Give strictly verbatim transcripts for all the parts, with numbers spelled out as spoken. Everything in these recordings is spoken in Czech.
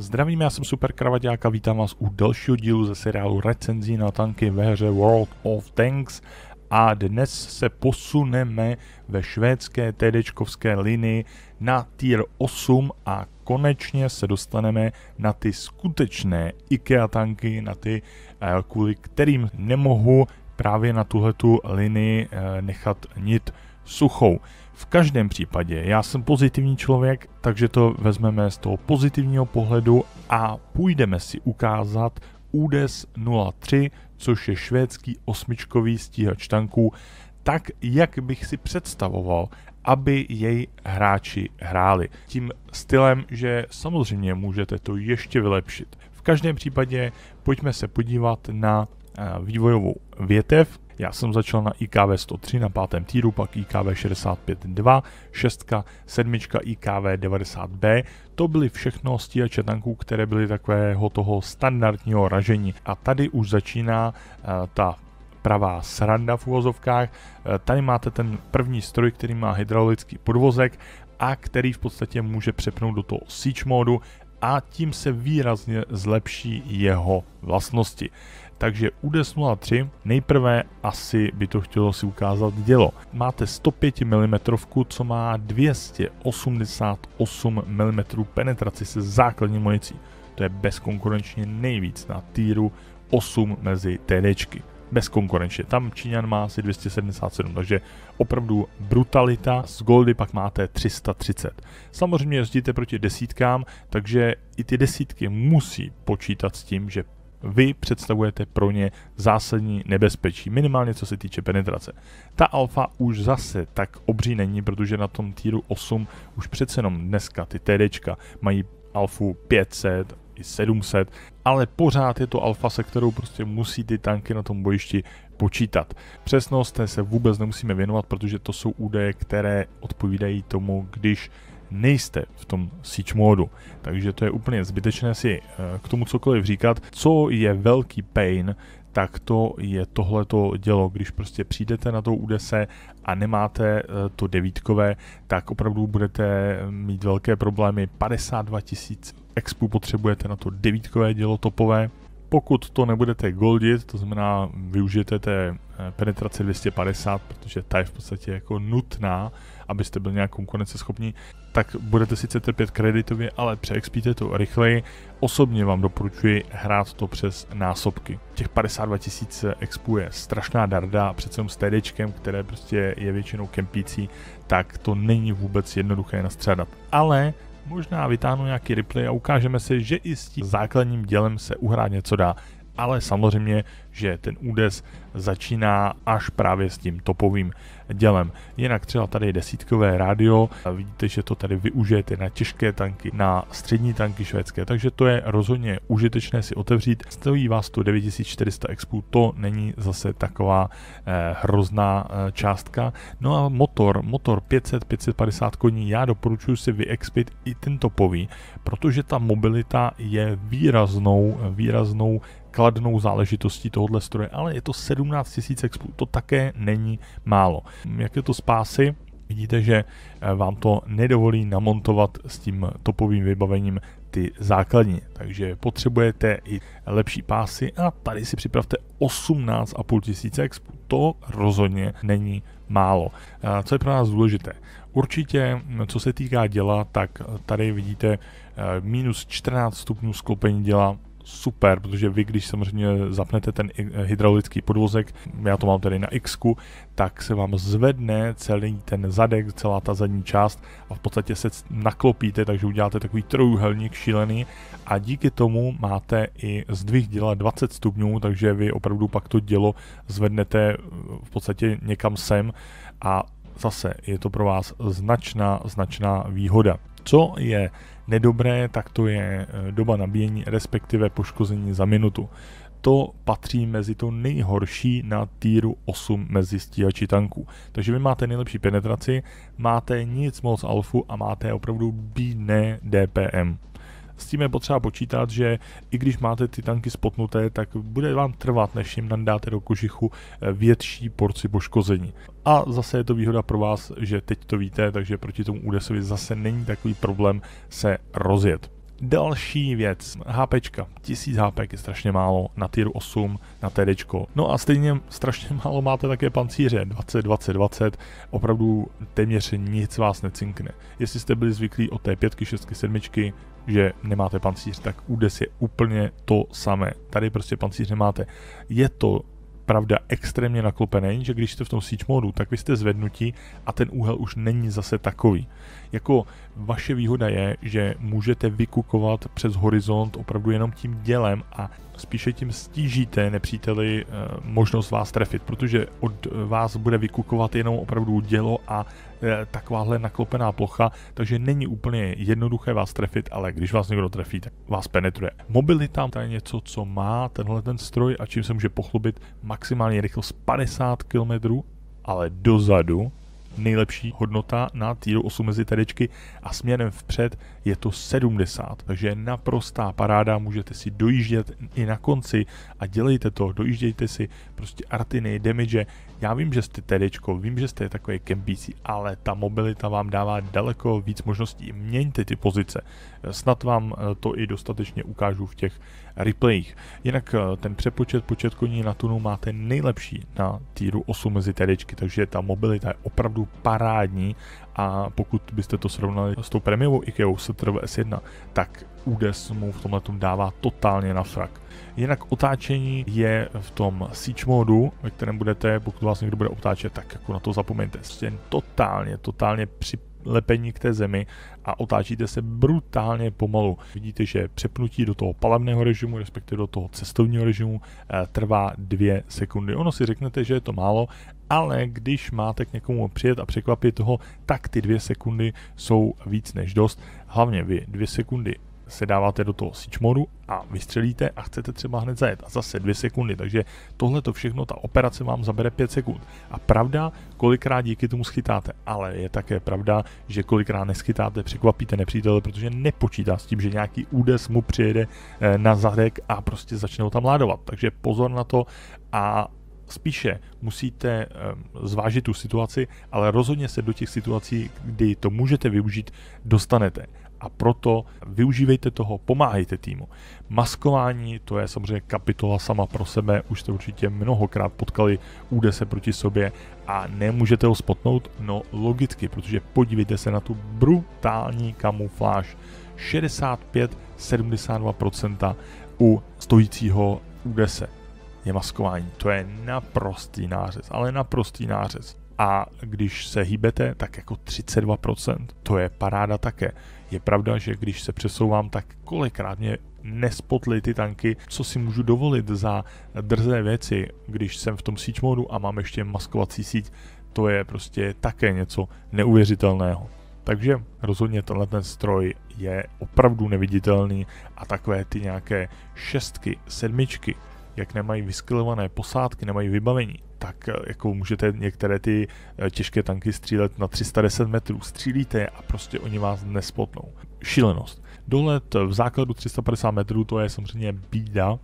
Zdravím, já jsem Super Kravaťák a vítám vás u dalšího dílu ze seriálu recenzí na tanky ve hře World of Tanks a dnes se posuneme ve švédské TDčkovské linii na tier osm a konečně se dostaneme na ty skutečné IKEA tanky, na ty, kvůli kterým nemohu právě na tuhletu linii nechat nit suchou. V každém případě, já jsem pozitivní člověk, takže to vezmeme z toho pozitivního pohledu a půjdeme si ukázat U D E S nula tři, což je švédský osmičkový stíhač tanků, tak jak bych si představoval, aby jej hráči hráli. Tím stylem, že samozřejmě můžete to ještě vylepšit. V každém případě pojďme se podívat na vývojovou větev. Já jsem začal na I K V sto tři na pátém týru, pak I K V šedesát pět dva, šest, sedm, I K V devadesát B. To byly všechno stíhače tanků, které byly takového toho standardního ražení. A tady už začíná uh, ta pravá sranda v uvozovkách. Uh, tady máte ten první stroj, který má hydraulický podvozek a který v podstatě může přepnout do toho siege módu a tím se výrazně zlepší jeho vlastnosti. Takže U D E S nula tři nejprve asi by to chtělo si ukázat dělo. Máte sto pět milimetrů, co má dvě stě osmdesát osm milimetrů penetraci se základní municí. To je bezkonkurenčně nejvíc na týru osm mezi TDčky. Bezkonkurenčně. Tam Číňan má asi dvě stě sedmdesát sedm, takže opravdu brutalita. Z goldy pak máte tři sta třicet. Samozřejmě jezdíte proti desítkám, takže i ty desítky musí počítat s tím, že vy představujete pro ně zásadní nebezpečí, minimálně co se týče penetrace. Ta alfa už zase tak obří není, protože na tom týru osm už přece jenom dneska ty TDčka mají alfu pět set i sedm set, ale pořád je to alfa, se kterou prostě musí ty tanky na tom bojišti počítat. Přesnost se vůbec nemusíme věnovat, protože to jsou údaje, které odpovídají tomu, když nejste v tom siege módu, takže to je úplně zbytečné si k tomu cokoliv říkat. Co je velký pain, tak to je tohleto dělo, když prostě přijdete na to U D E S a nemáte to devítkové, tak opravdu budete mít velké problémy. padesát dva tisíc expů potřebujete na to devítkové dělo topové. Pokud to nebudete goldit, to znamená využijete té penetrace dvě stě padesát, protože ta je v podstatě jako nutná, abyste byl nějak konkurenceschopní, tak budete sice trpět kreditově, ale přeexpíte to rychleji. Osobně vám doporučuji hrát to přes násobky. Těch padesát dva tisíc expů je strašná darda, přece s TDčkem, které prostě je většinou kempící, tak to není vůbec jednoduché nastřádat. Ale možná vytáhnu nějaký replay a ukážeme si, že i s tím základním dělem se uhrát něco dá. Ale samozřejmě, že ten U D E S začíná až právě s tím topovým dělem. Jinak třeba tady je desítkové rádio, vidíte, že to tady využijete na těžké tanky, na střední tanky švédské, takže to je rozhodně užitečné si otevřít. Stojí vás to devět tisíc čtyři sta expů, to není zase taková eh, hrozná eh, částka. No a motor, motor pět set, pět set padesát koní, já doporučuji si vyexpit i ten topový, protože ta mobilita je výraznou, výraznou kladnou záležitostí tohohle stroje, ale je to sedmnáct tisíc expů, to také není málo. Jak je to s pásy? Vidíte, že vám to nedovolí namontovat s tím topovým vybavením ty základní, takže potřebujete i lepší pásy a tady si připravte osmnáct a půl tisíce expů. To rozhodně není málo. Co je pro nás důležité? Určitě, co se týká děla, tak tady vidíte minus čtrnáct stupňů sklopení děla. Super, protože vy, když samozřejmě zapnete ten hydraulický podvozek, já to mám tady na X, tak se vám zvedne celý ten zadek, celá ta zadní část a v podstatě se naklopíte, takže uděláte takový trojúhelník šílený a díky tomu máte i zdvih děla dvacet stupňů, takže vy opravdu pak to dělo zvednete v podstatě někam sem a zase je to pro vás značná, značná výhoda. Co je nedobré, tak to je doba nabíjení, respektive poškození za minutu. To patří mezi to nejhorší na týru osm mezi stíhači tanků. Takže vy máte nejlepší penetraci, máte nic moc alfu a máte opravdu bídné D P M. S tím je potřeba počítat, že i když máte ty tanky spotnuté, tak bude vám trvat, než jim nandáte do kožichu větší porci poškození. A zase je to výhoda pro vás, že teď to víte, takže proti tomu údesovi zase není takový problém se rozjet. Další věc, HPčka, tisíc HPek je strašně málo, na tier osm, na TDčko. No a stejně strašně málo máte také pancíře, dvacet, dvacet, dvacet, opravdu téměř nic vás necinkne. Jestli jste byli zvyklí od té pětky, šestky, sedmičky, že nemáte pancíř, tak U D E S je úplně to samé. Tady prostě pancíř nemáte. Je to pravda extrémně naklopený, že když jste v tom siege modu, tak vy jste zvednutí a ten úhel už není zase takový. Jako vaše výhoda je, že můžete vykukovat přes horizont opravdu jenom tím dělem a spíše tím stížíte nepříteli e, možnost vás trefit, protože od vás bude vykukovat jenom opravdu dělo a e, takováhle naklopená plocha, takže není úplně jednoduché vás trefit, ale když vás někdo trefí, tak vás penetruje. Mobilita, to je něco, co má tenhle ten stroj a čím se může pochlubit, maximální rychlost padesát kilometrů, ale dozadu nejlepší hodnota na tier osm mezi TDčky a směrem vpřed je to sedmdesát, takže naprostá paráda, můžete si dojíždět i na konci a dělejte to, dojíždějte si prostě artiny, damage. Já vím, že jste TDčko, vím, že jste takový kempící, ale ta mobilita vám dává daleko víc možností, měňte ty pozice, snad vám to i dostatečně ukážu v těch replayích. Jinak ten přepočet, počet koní na tunu máte nejlepší na tieru osm mezi TDčky, takže ta mobilita je opravdu parádní a pokud byste to srovnali s tou prémiovou IKEA S T R V S jedna, tak U D E S mu v tomhle dává totálně na frak. Jinak otáčení je v tom siege modu, ve kterém budete, pokud vás někdo bude otáčet, tak jako na to zapomeňte. Prostě totálně, totálně přilepení k té zemi a otáčíte se brutálně pomalu. Vidíte, že přepnutí do toho palebného režimu, respektive do toho cestovního režimu, eh, trvá dvě sekundy. Ono si řeknete, že je to málo, ale když máte k někomu přijet a překvapit toho, tak ty dvě sekundy jsou víc než dost. Hlavně vy dvě sekundy se dáváte do toho siege modu a vystřelíte a chcete třeba hned zajet a zase dvě sekundy, takže tohle to všechno, ta operace vám zabere pět sekund. A pravda, kolikrát díky tomu schytáte, ale je také pravda, že kolikrát neschytáte, překvapíte nepřítele, protože nepočítá s tím, že nějaký U D E S mu přijede na zadek a prostě začne ho tam ládovat. Takže pozor na to a spíše musíte um, zvážit tu situaci, ale rozhodně se do těch situací, kdy to můžete využít, dostanete. A proto využívejte toho, pomáhejte týmu. Maskování, to je samozřejmě kapitola sama pro sebe, už jste určitě mnohokrát potkali U D E S proti sobě a nemůžete ho spotnout, no logicky, protože podívejte se na tu brutální kamufláž. šedesát pět až sedmdesát dva procent u stojícího U D E S je maskování, to je naprostý nářez, ale naprostý nářez. A když se hýbete, tak jako třicet dva procent, to je paráda také. Je pravda, že když se přesouvám, tak kolikrát mě nespotly ty tanky, co si můžu dovolit za drzé věci, když jsem v tom siege modu a mám ještě maskovací síť, to je prostě také něco neuvěřitelného. Takže rozhodně tenhle ten stroj je opravdu neviditelný a takové ty nějaké šestky, sedmičky, jak nemají vyskylované posádky, nemají vybavení, tak jako můžete některé ty těžké tanky střílet na tři sta deset metrů. Střílíte je a prostě oni vás nespotnou. Šílenost. Dolet v základu tři sta padesát metrů, to je samozřejmě bída,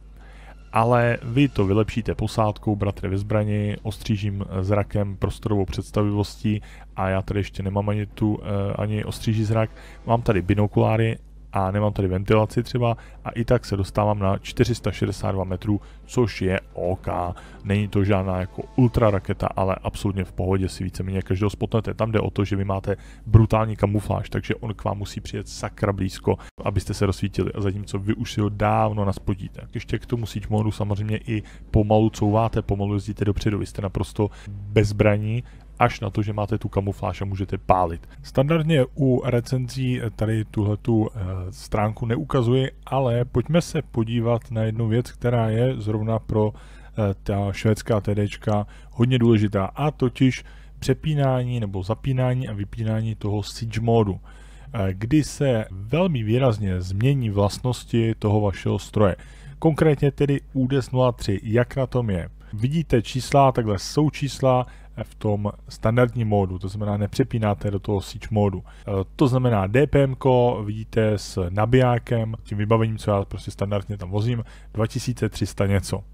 ale vy to vylepšíte posádkou, bratře ve zbrani, ostřížím zrakem, prostorovou představivostí a já tady ještě nemám ani tu, ani ostříží zrak. Mám tady binokuláry a nemám tady ventilaci třeba a i tak se dostávám na čtyři sta šedesát dva metrů, což je OK. Není to žádná jako ultra raketa, ale absolutně v pohodě si víceméně každého spotnete. Tam jde o to, že vy máte brutální kamufláž, takže on k vám musí přijet sakra blízko, abyste se rozsvítili, a zatímco vy už si ho dávno naspotíte. Ještě k tomu siege modu samozřejmě i pomalu couváte, pomalu jezdíte dopředu, vy jste naprosto bezbraní, až na to, že máte tu kamufláž a můžete pálit. Standardně u recenzí tady tuhletu e, stránku neukazuji, ale pojďme se podívat na jednu věc, která je zrovna pro e, ta švédská TDčka hodně důležitá, a totiž přepínání nebo zapínání a vypínání toho siege modu, e, kdy se velmi výrazně změní vlastnosti toho vašeho stroje. Konkrétně tedy U D E S nula tři, jak na tom je. Vidíte čísla, takhle jsou čísla v tom standardním módu, to znamená nepřepínáte do toho siege módu. To znamená D P M ko, vidíte s nabijákem, tím vybavením, co já prostě standardně tam vozím, dva tisíce tři sta něco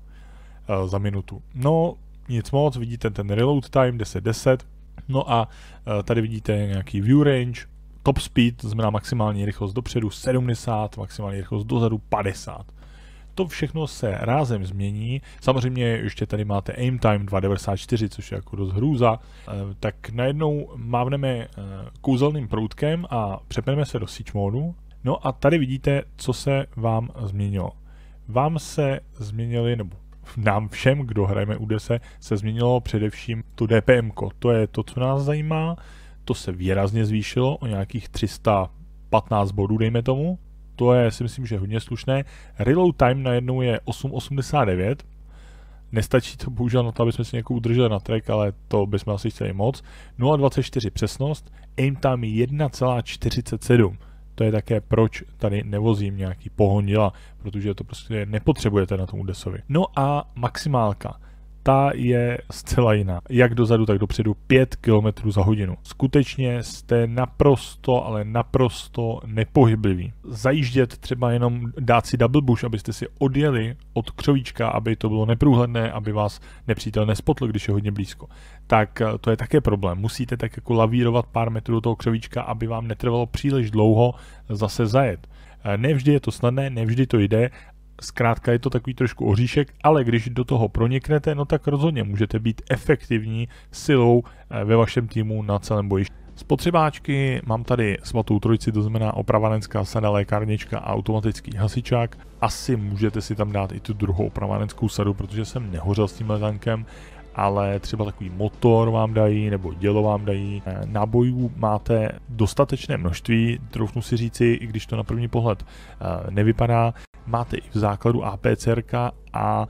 za minutu. No nic moc, vidíte ten reload time deset deset, no a tady vidíte nějaký view range, top speed, to znamená maximální rychlost dopředu sedmdesát, maximální rychlost dozadu padesát. To všechno se rázem změní. Samozřejmě ještě tady máte aim time dva devadesát čtyři, což je jako dost hrůza. Tak najednou mávneme kouzelným proutkem a přepneme se do siege módu. No a tady vidíte, co se vám změnilo. Vám se změnili, nebo nám všem, kdo hrajeme U D S, se změnilo především to D P M ko. To je to, co nás zajímá. To se výrazně zvýšilo o nějakých tři sta patnáct bodů, dejme tomu. To je, si myslím, že hodně slušné. Reload time najednou je osm osmdesát devět. Nestačí to bohužel na to, aby jsme si někoho udrželi na track, ale to bychom asi chtěli moc. nula celá dvacet čtyři přesnost. Aim time je jedna celá čtyřicet sedm. To je také, proč tady nevozím nějaký pohon děla, protože to prostě nepotřebujete na tom Udesovi. No a maximálka. Ta je zcela jiná. Jak dozadu, tak dopředu pět kilometrů za hodinu. Skutečně jste naprosto, ale naprosto nepohybliví. Zajíždět třeba jenom dát si double bush, abyste si odjeli od křovíčka, aby to bylo neprůhledné, aby vás nepřítel nespotl, když je hodně blízko. Tak to je také problém. Musíte tak jako lavírovat pár metrů do toho křovíčka, aby vám netrvalo příliš dlouho zase zajet. Nevždy je to snadné, nevždy to jde. Zkrátka je to takový trošku oříšek, ale když do toho proniknete, no tak rozhodně můžete být efektivní silou ve vašem týmu na celém bojišti. Spotřebáčky mám tady svatou trojici, to znamená opravanecká sada, lékárnička a automatický hasičák. Asi můžete si tam dát i tu druhou opravaneckou sadu, protože jsem nehořel s tímhle tankem, ale třeba takový motor vám dají, nebo dělo vám dají. Nábojů máte dostatečné množství, troufnu si říci, i když to na první pohled nevypadá. Máte i v základu A P C R a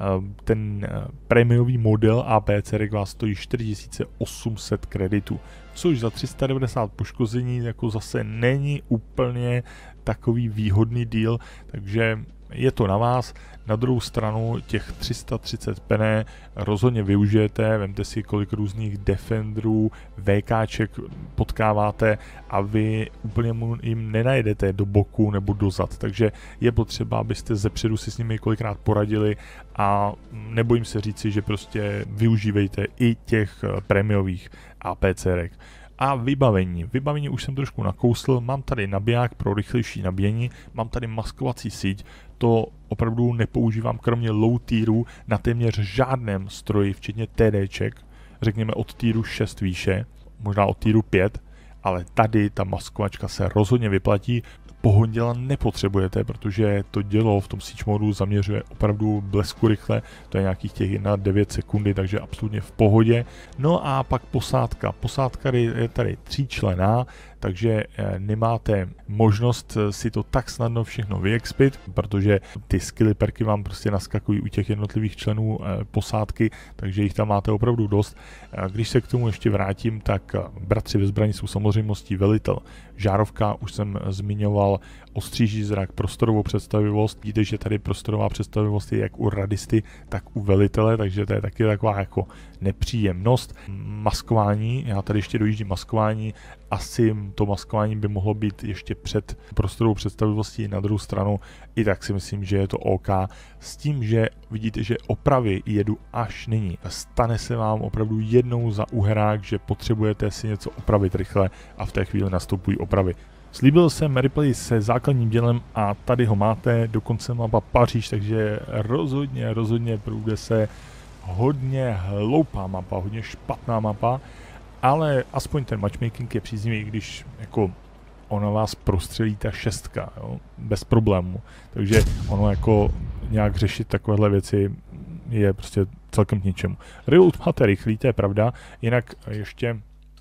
ten prémiový model A P C R vás stojí čtyři tisíce osm set kreditů, což za tři sta devadesát poškození jako zase není úplně takový výhodný deal, takže je to na vás. Na druhou stranu těch tři sta třicet pené rozhodně využijete, vemte si, kolik různých defenderů, VKček potkáváte a vy úplně jim nenajedete do boku nebo dozad, takže je potřeba, abyste zepředu si s nimi kolikrát poradili a nebojím se říci, že prostě využívejte i těch prémiových A P C R. A vybavení. Vybavení už jsem trošku nakousl, mám tady nabiják pro rychlejší nabíjení, mám tady maskovací síť, to opravdu nepoužívám kromě low tieru na téměř žádném stroji, včetně TDček, řekněme od tieru šest výše, možná od tieru pět, ale tady ta maskovačka se rozhodně vyplatí. Pohon děla nepotřebujete, protože to dělo v tom siege modu zaměřuje opravdu blesku rychle, to je nějakých těch jedna celá devět sekundy, takže absolutně v pohodě. No a pak posádka. Posádka je tady tříčlenná, takže nemáte možnost si to tak snadno všechno vyexpit, protože ty skilly perky vám prostě naskakují u těch jednotlivých členů posádky, takže jich tam máte opravdu dost. Když se k tomu ještě vrátím, tak bratři ve zbraní jsou samozřejmostí velitel. Žárovka, už jsem zmiňoval, ostříží zrak, prostorovou představivost. Vidíte, že tady prostorová představivost je jak u radisty, tak u velitele, takže to je taky taková jako nepříjemnost. Maskování, já tady ještě dojíždím maskování, asi to maskování by mohlo být ještě před prostorovou představivostí, na druhou stranu i tak si myslím, že je to OK. S tím, že vidíte, že opravy jedu až nyní. Stane se vám opravdu jednou za uherák, že potřebujete si něco opravit rychle a v té chvíli nastupují opravy. Slíbil jsem replay se základním dělem a tady ho máte, dokonce mapa Paříž, takže rozhodně, rozhodně průjde se hodně hloupá mapa, hodně špatná mapa, ale aspoň ten matchmaking je příznivý, když jako ona vás prostřelí ta šestka, jo, bez problému, takže ono jako nějak řešit takovéhle věci je prostě celkem k ničemu. Reload máte rychlý, to je pravda, jinak ještě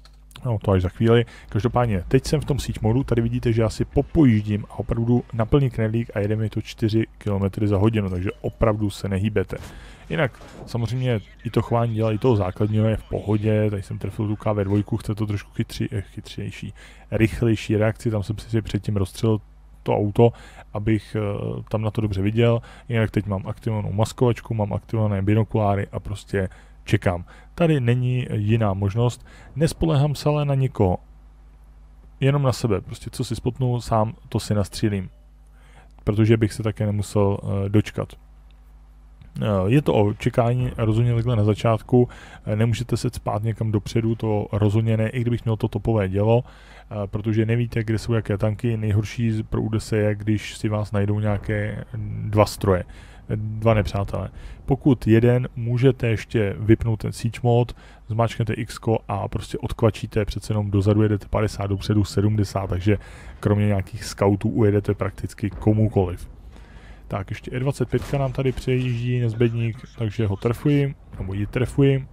no to až za chvíli. Každopádně, teď jsem v tom siege modu, tady vidíte, že já si popojíždím a opravdu na plný knedlík a jedeme to čtyři kilometry za hodinu, takže opravdu se nehýbete. Jinak, samozřejmě i to chování dělá, i toho základního je v pohodě, tady jsem trefil tu K V dva, chce to trošku chytří, chytřejší, rychlejší reakci, tam jsem si předtím rozstřelil to auto, abych uh, tam na to dobře viděl, jinak teď mám aktivovanou maskovačku, mám aktivované binokuláry a prostě čekám. Tady není jiná možnost, nespolehám se ale na nikoho, jenom na sebe, prostě co si spotnu sám, to si nastřílím, protože bych se také nemusel uh, dočkat. Je to o čekání rozhodně takhle na začátku, nemůžete se spát někam dopředu, to rozhodně ne, i kdybych měl to topové dělo, protože nevíte, kde jsou jaké tanky. Nejhorší pro U D S je, když si vás najdou nějaké dva stroje, dva nepřátelé. Pokud jeden, můžete ještě vypnout ten siege mod, zmáčknete X a prostě odkvačíte, přece jenom dozadu jedete padesát, dopředu sedmdesát, takže kromě nějakých scoutů ujedete prakticky komukoliv. Tak ještě E dvacet pět nám tady přejíždí nezbedník, takže ho trefuji, nebo ji trefuji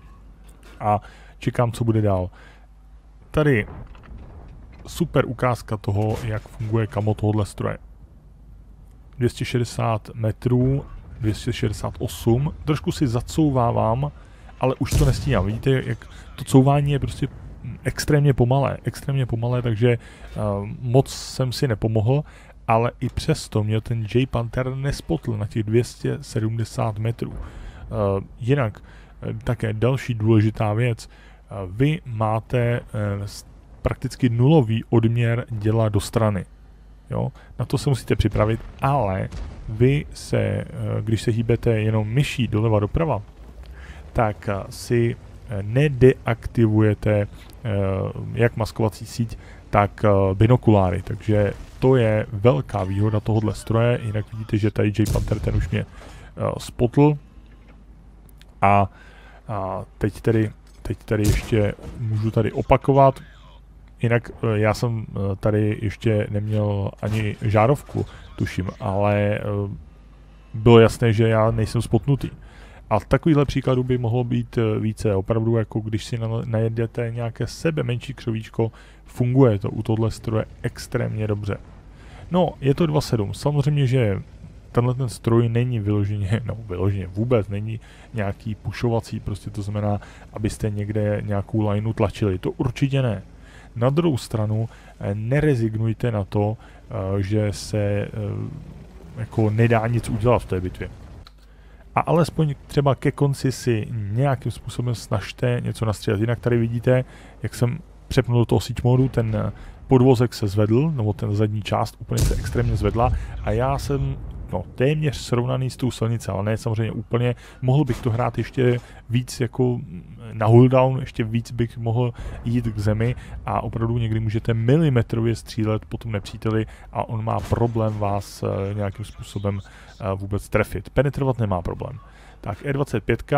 a čekám, co bude dál. Tady super ukázka toho, jak funguje kamo tohohle stroje. dvě stě šedesát metrů, dvě stě šedesát osm, trošku si zacouvávám, ale už to nestíhám. Vidíte, jak to couvání je prostě extrémně pomalé, extrémně pomalé, takže uh, moc jsem si nepomohl, ale i přesto mě ten J Panther nespotl na těch dvě stě sedmdesát metrů. Uh, jinak, uh, také další důležitá věc, uh, vy máte uh, prakticky nulový odměr děla do strany. Jo? Na to se musíte připravit, ale vy se, když se hýbete jenom myší doleva doprava, tak si nedeaktivujete jak maskovací síť, tak binokuláry, takže to je velká výhoda tohohle stroje. Jinak vidíte, že tady J Panther ten už mě spotl a, a teď tedy, teď tady ještě můžu tady opakovat. Jinak já jsem tady ještě neměl ani žárovku, tuším, ale bylo jasné, že já nejsem spotnutý. A takovýhle příkladů by mohlo být více. Opravdu, jako když si najedete nějaké sebe menší křovíčko, funguje to u tohle stroje extrémně dobře. No, je to dva sedm. Samozřejmě, že tenhle ten stroj není vyloženě, no vyloženě vůbec není nějaký pušovací, prostě to znamená, abyste někde nějakou lineu tlačili. To určitě ne. Na druhou stranu nerezignujte na to, že se jako nedá nic udělat v té bitvě. A alespoň třeba ke konci si nějakým způsobem snažte něco nastřílet. Jinak tady vidíte, jak jsem přepnul do toho siege modu, ten podvozek se zvedl, nebo ten zadní část úplně se extrémně zvedla a já jsem no, téměř srovnaný s tou silnicí, ale ne samozřejmě úplně. Mohl bych to hrát ještě víc jako na hulldown, ještě víc bych mohl jít k zemi a opravdu někdy můžete milimetrově střílet po tom nepříteli a on má problém vás uh, nějakým způsobem uh, vůbec trefit. Penetrovat nemá problém. Tak E dvacet pět,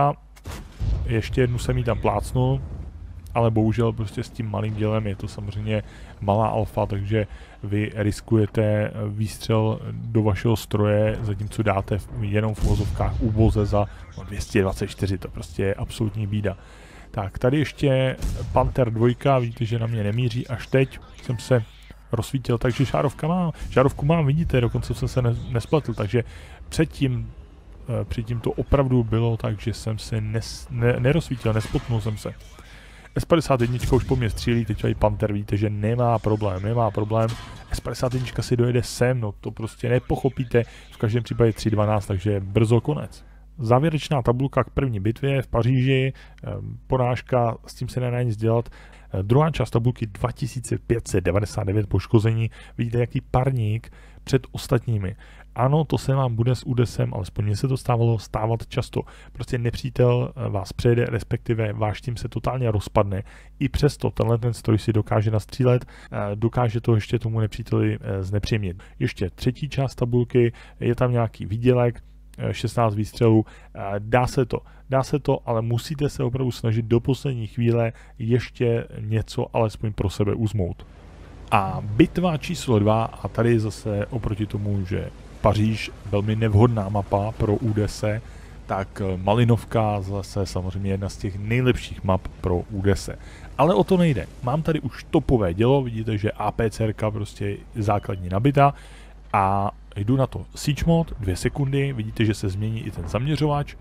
ještě jednu jsem jí tam plácnul, ale bohužel prostě s tím malým dělem je to samozřejmě malá alfa, takže vy riskujete výstřel do vašeho stroje, zatímco dáte jenom v uvozovkách úboze za no, dvě stě dvacet čtyři, to prostě je absolutní bída. Tak, tady ještě Panther dva, vidíte, že na mě nemíří, až teď jsem se rozsvítil, takže žárovka má, žárovku mám, vidíte, dokonce jsem se ne, nespletl, takže předtím, předtím to opravdu bylo tak, že jsem se nes, ne, nerozsvítil, nespotnul jsem se. S padesát jedna už po mě střílí, teď i Panther, vidíte, že nemá problém, nemá problém. S padesát jedna si dojede sem, no to prostě nepochopíte, v každém případě tři dvanáct, takže brzo konec. Závěrečná tabulka k první bitvě v Paříži, porážka, s tím se nedá nic dělat. Druhá část tabulky dva tisíce pět set devadesát devět poškození, vidíte, jaký parník před ostatními. Ano, to se vám bude s údesem, alespoň mně se to stávalo stávat často. Prostě nepřítel vás přejede, respektive váš tým se totálně rozpadne. I přesto tenhle ten stroj si dokáže nastřílet, dokáže to ještě tomu nepříteli znepříjemnit. Ještě třetí část tabulky, je tam nějaký výdělek, šestnáct výstřelů, dá se to, dá se to, ale musíte se opravdu snažit do poslední chvíle ještě něco alespoň pro sebe uzmout. A bitva číslo dva, a tady zase oproti tomu, že Paříž velmi nevhodná mapa pro U D S, tak Malinovka zase samozřejmě jedna z těch nejlepších map pro U D S. Ale o to nejde. Mám tady už topové dělo, vidíte, že APCRka prostě základní nabita a jdu na to siege mod, dvě sekundy, vidíte, že se změní i ten zaměřovač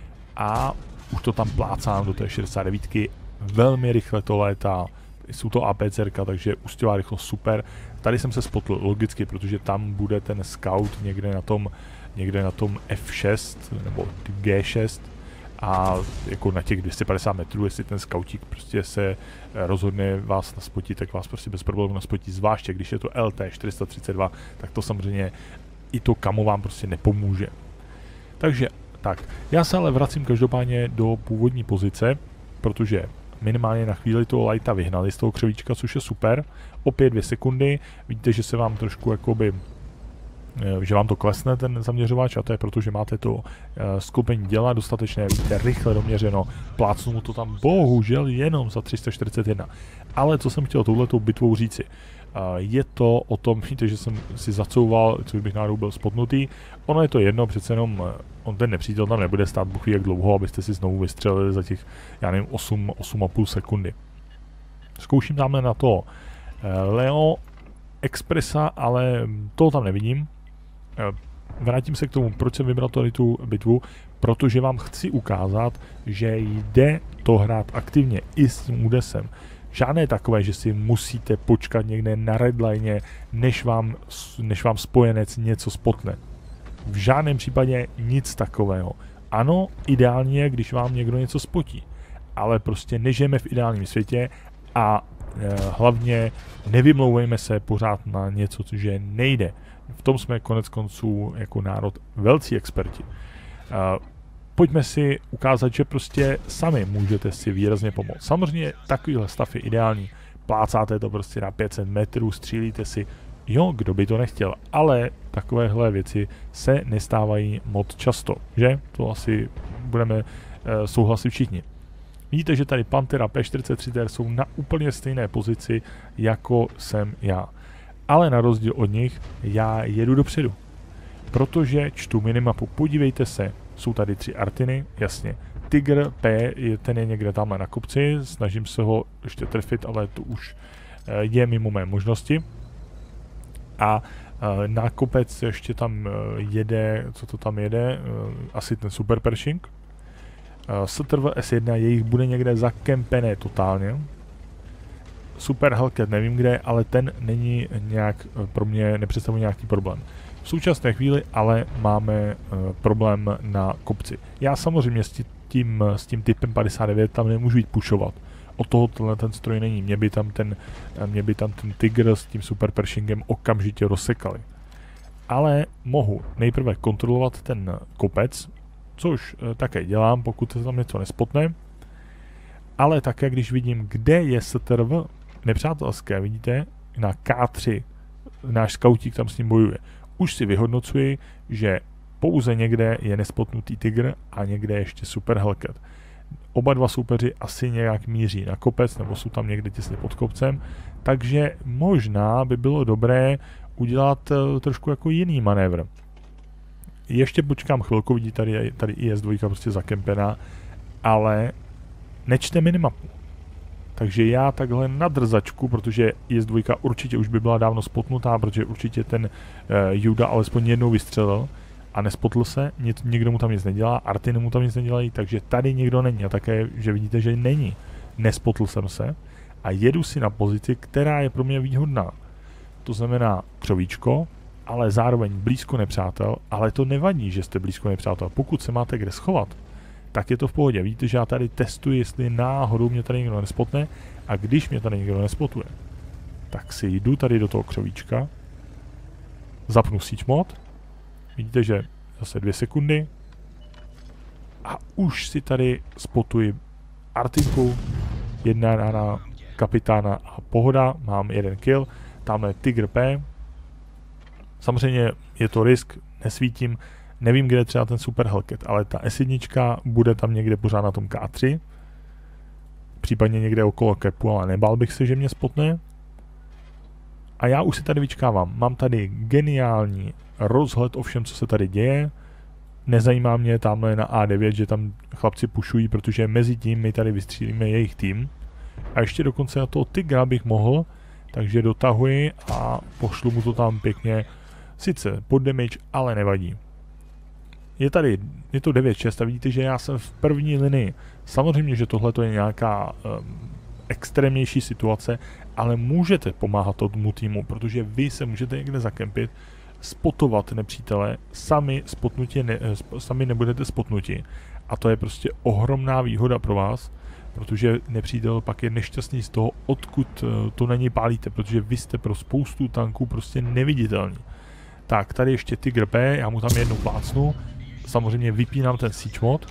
a už to tam plácám do té šedesát devět, velmi rychle to létá, jsou to APCRka, takže ústěvá rychlost super. Tady jsem se spotl logicky, protože tam bude ten scout někde na tom, někde na tom F šest nebo G šest a jako na těch dvě stě padesát metrů, jestli ten scoutík prostě se rozhodne vás naspotit, tak vás prostě bez problémů naspotí, zvláště když je to L T čtyři sta třicet dva, tak to samozřejmě i to kamo vám prostě nepomůže. Takže Tak, já se ale vracím každopádně do původní pozice, protože minimálně na chvíli toho lighta vyhnali z toho křovíčka, což je super. Opět dvě sekundy, vidíte, že se vám trošku jakoby, že vám to klesne ten zaměřovač, a to je proto, že máte to uh, sklopení děla dostatečné, vidíte, rychle doměřeno, plácnu mu to tam bohužel jenom za tři sta čtyřicet jedna. Ale co jsem chtěl touhletou bitvou říci, uh, je to o tom, víte, že jsem si zacouval, což bych náhodou byl spotnutý, ono je to jedno, přece jenom uh, on ten nepřítel tam nebude stát buchví jak dlouho, abyste si znovu vystřelili za těch, já nevím, osm, osm a půl sekundy. Zkouším tamhle na to uh, Leo Expressa, ale toho tam nevidím. Vrátím se k tomu, proč jsem vybral tady tu bitvu, protože vám chci ukázat, že jde to hrát aktivně i s tím údesem. Žádné takové, že si musíte počkat někde na redline, než vám, než vám spojenec něco spotne. V žádném případě nic takového. Ano, ideální je, když vám někdo něco spotí, ale prostě nežijeme v ideálním světě a e, hlavně nevymlouvejme se pořád na něco, což nejde. V tom jsme konec konců jako národ velcí experti. Uh, pojďme si ukázat, že prostě sami můžete si výrazně pomoct. Samozřejmě takovýhle stav je ideální. Plácáte to prostě na pět set metrů, střílíte si. Jo, kdo by to nechtěl, ale takovéhle věci se nestávají moc často, že? To asi budeme uh, souhlasit všichni. Vidíte, že tady Pantera P čtyřicet tři T R jsou na úplně stejné pozici, jako jsem já. Ale na rozdíl od nich já jedu dopředu, protože čtu minimapu. Podívejte se, jsou tady tři Artiny, jasně. Tiger P, ten je někde tamhle na kopci, snažím se ho ještě trefit, ale to už je mimo mé možnosti. A na kopec ještě tam jede, co to tam jede, asi ten Super Pershing. S T R V S jedna, jejich bude někde zakempené totálně. Super Hellcat nevím kde, ale ten není nějak pro mě, nepředstavuje nějaký problém. V současné chvíli ale máme uh, problém na kopci. Já samozřejmě s tím, s tím typem padesát devět tam nemůžu jít pushovat. Od toho tenhle ten stroj není. Mě by tam ten, mě by tam ten Tiger s tím Super Pershingem okamžitě rozsekali. Ale mohu nejprve kontrolovat ten kopec, což uh, také dělám, pokud se tam něco nespotne. Ale také, když vidím, kde je S T R V nepřátelské, vidíte, na K tři, náš skautík tam s ním bojuje. Už si vyhodnocuji, že pouze někde je nespotnutý Tiger a někde ještě Super Hellcat. Oba dva soupeři asi nějak míří na kopec, nebo jsou tam někde těsně pod kopcem, takže možná by bylo dobré udělat uh, trošku jako jiný manévr. Ještě počkám chvilku, vidí tady, tady I S dva prostě zakempená, ale nečte minimapu. Takže já takhle na drzačku, protože I S dva určitě už by byla dávno spotnutá, protože určitě ten uh, Juda alespoň jednou vystřelil a nespotl se, nic, nikdo mu tam nic nedělá, Artiny mu tam nic nedělají, takže tady nikdo není a také, že vidíte, že není. Nespotl jsem se a jedu si na pozici, která je pro mě výhodná. To znamená křovíčko, ale zároveň blízko nepřátel, ale to nevadí, že jste blízko nepřátel. Pokud se máte kde schovat, tak je to v pohodě. Vidíte, že já tady testuji, jestli náhodou mě tady někdo nespotne a když mě tady někdo nespotuje, tak si jdu tady do toho křovíčka, zapnu síť mod, vidíte, že zase dvě sekundy a už si tady spotuji Artinku, jedna na kapitána a pohoda, mám jeden kill, tamhle Tiger P, samozřejmě je to risk, nesvítím, nevím, kde je třeba ten Super Hellcat, ale ta S jedna bude tam někde pořád na tom K tři, případně někde okolo kepu, ale nebál bych se, že mě spotne. A já už si tady vyčkávám. Mám tady geniální rozhled o všem, co se tady děje. Nezajímá mě tamhle na A devět, že tam chlapci pušují, protože mezi tím my tady vystřílíme jejich tým. A ještě dokonce na toho Tigra bych mohl, takže dotahuji a pošlu mu to tam pěkně. Sice pod damage, ale nevadí. Je tady, je to devět šest a vidíte, že já jsem v první linii. Samozřejmě, že tohle je nějaká um, extrémnější situace, ale můžete pomáhat tomu týmu, protože vy se můžete někde zakempit, spotovat nepřítele, sami, spotnutí ne, sami nebudete spotnuti. A to je prostě ohromná výhoda pro vás, protože nepřítel pak je nešťastný z toho, odkud to na něj pálíte, protože vy jste pro spoustu tanků prostě neviditelní. Tak, tady ještě Tiger P, já mu tam jednou plácnu. samozřejmě vypínám ten siege mod,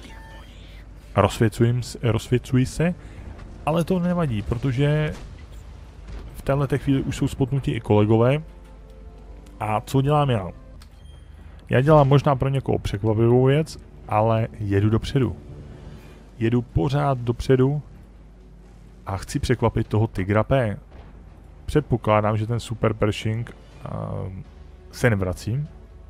rozsvěcuji se, ale to nevadí, protože v této chvíli už jsou spotnutí i kolegové. A co dělám já? Já dělám možná pro někoho překvapivou věc, ale jedu dopředu. Jedu pořád dopředu a chci překvapit toho Tigra P. Předpokládám, že ten Super Pershing uh, se nevrací.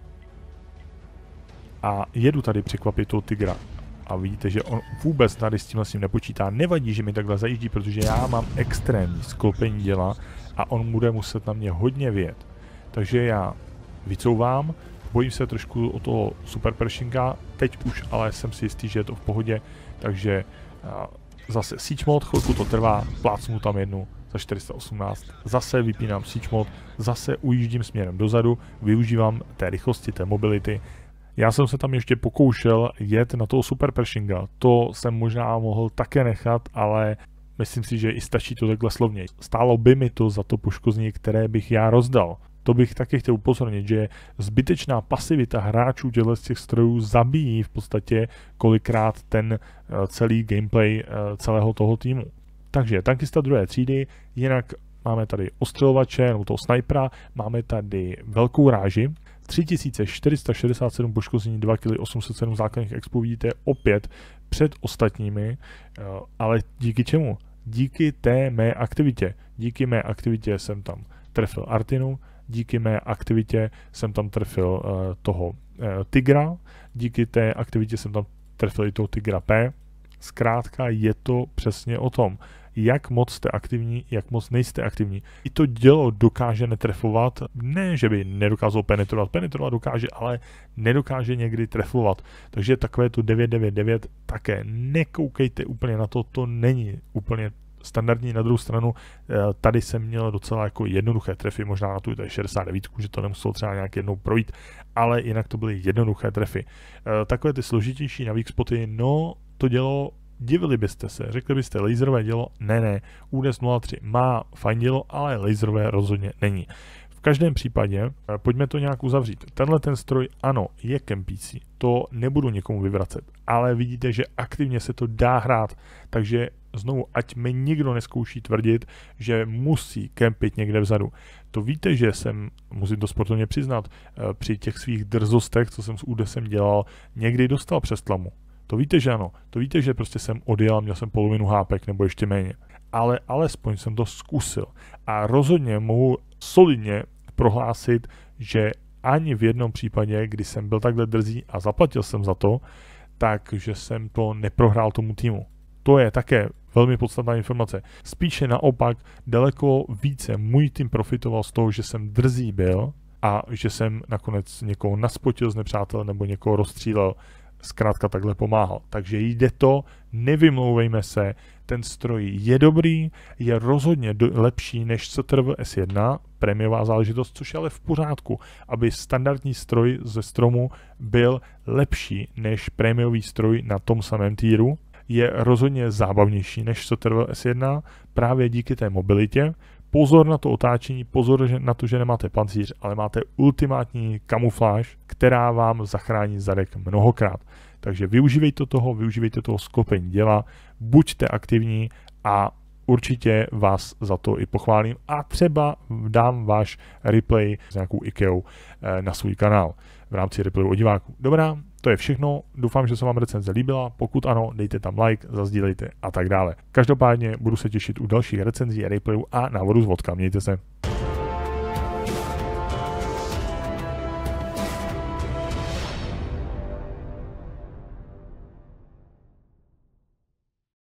A jedu tady překvapit toho Tigra. A vidíte, že on vůbec tady s tímhle s tím nepočítá. Nevadí, že mi takhle zajíždí, protože já mám extrémní sklopení děla a on bude muset na mě hodně vyjet. Takže já vycouvám, bojím se trošku o toho Super Pershinga, teď už ale jsem si jistý, že je to v pohodě, takže a, zase siege mod, chvilku to trvá, plácnu tam jednu za čtyři sta osmnáct, zase vypínám siege mod, zase ujíždím směrem dozadu, využívám té rychlosti, té mobility. Já jsem se tam ještě pokoušel jet na toho Super Pershinga, to jsem možná mohl také nechat, ale myslím si, že i stačí to takhle slovně. Stálo by mi to za to poškození, které bych já rozdal. To bych taky chtěl upozornit, že zbytečná pasivita hráčů těchto z těch strojů zabíjí v podstatě kolikrát ten uh, celý gameplay uh, celého toho týmu. Takže tankista druhé třídy, jinak máme tady ostřelovače nebo toho snajpera, máme tady velkou ráži, tři tisíce čtyři sta šedesát sedm poškození, dva kila osm set sedm základních expů, vidíte opět před ostatními, uh, ale díky čemu? Díky té mé aktivitě. Díky mé aktivitě jsem tam trefil Artinu, díky mé aktivitě jsem tam trefil uh, toho uh, Tigra, díky té aktivitě jsem tam trefil i toho Tigra P. Zkrátka je to přesně o tom, jak moc jste aktivní, jak moc nejste aktivní. I to dělo dokáže netrefovat, ne, že by nedokázal penetrovat, penetrovat dokáže, ale nedokáže někdy trefovat. Takže takové to devět devět devět také nekoukejte úplně na to, to není úplně standardní. Na druhou stranu tady jsem měl docela jako jednoduché trefy, možná na tu šedesát devět, že to nemuselo třeba nějak jednou projít, ale jinak to byly jednoduché trefy. Takové ty složitější na weak spoty, no to dělo, divili byste se, řekli byste laserové dělo, ne ne, U D S nula tři má fajn dělo, ale laserové rozhodně není. V každém případě, pojďme to nějak uzavřít. Tenhle ten stroj, ano, je kempící, to nebudu někomu vyvracet, ale vidíte, že aktivně se to dá hrát, takže znovu, ať mi nikdo neskouší tvrdit, že musí kempit někde vzadu. To víte, že jsem, musím to sportovně přiznat, při těch svých drzostech, co jsem s údesem dělal, někdy dostal přes tlamu. To víte, že ano. To víte, že prostě jsem odjel, měl jsem polovinu hápek nebo ještě méně. Ale alespoň jsem to zkusil. A rozhodně mohu solidně prohlásit, že ani v jednom případě, kdy jsem byl takhle drzý a zaplatil jsem za to, takže jsem to neprohrál tomu týmu. To je také velmi podstatná informace. Spíše naopak daleko více můj tým profitoval z toho, že jsem drzý byl a že jsem nakonec někoho naspotil z nepřátel nebo někoho rozstřílel, zkrátka takhle pomáhal. Takže jde to, nevymlouvejme se, ten stroj je dobrý, je rozhodně do, lepší než C T R V S jedna, prémiová záležitost, což je ale v pořádku, aby standardní stroj ze stromu byl lepší než prémiový stroj na tom samém týru. Je rozhodně zábavnější než C T R V S jedna právě díky té mobilitě. Pozor na to otáčení, pozor na to, že nemáte pancíř, ale máte ultimátní kamufláž, která vám zachrání zadek mnohokrát. Takže využívejte toho, využívejte toho sklopení děla, buďte aktivní a určitě vás za to i pochválím a třeba dám váš replay s nějakou IKEA na svůj kanál v rámci replayu od diváků. Dobrá, to je všechno, doufám, že se vám recenze líbila, pokud ano, dejte tam like, zazdílejte a tak dále. Každopádně budu se těšit u dalších recenzí a replayů a návodu z vodka, mějte se.